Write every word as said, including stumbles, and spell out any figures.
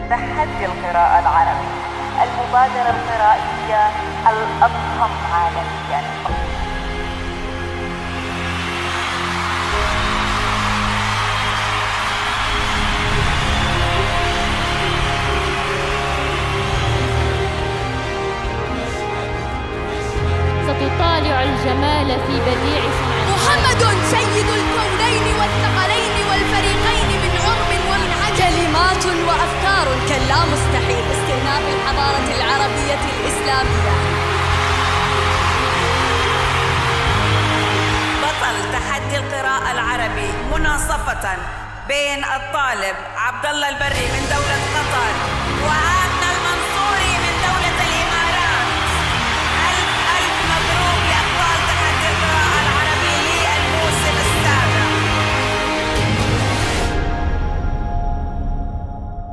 تحدي القراءة العربي، المبادرة القرائية الأضخم عالمياً. ستطالع الجمال في بديع صنعه. محمد سيد الكونين والثقلين والفريقين من عرب ومن عجم. كلمات وأفكار كلا مستحيل استئناف الحضارة العربية الإسلامية. بطل تحدي القراءة العربي مناصفة بين الطالب عبد الله البري من دولة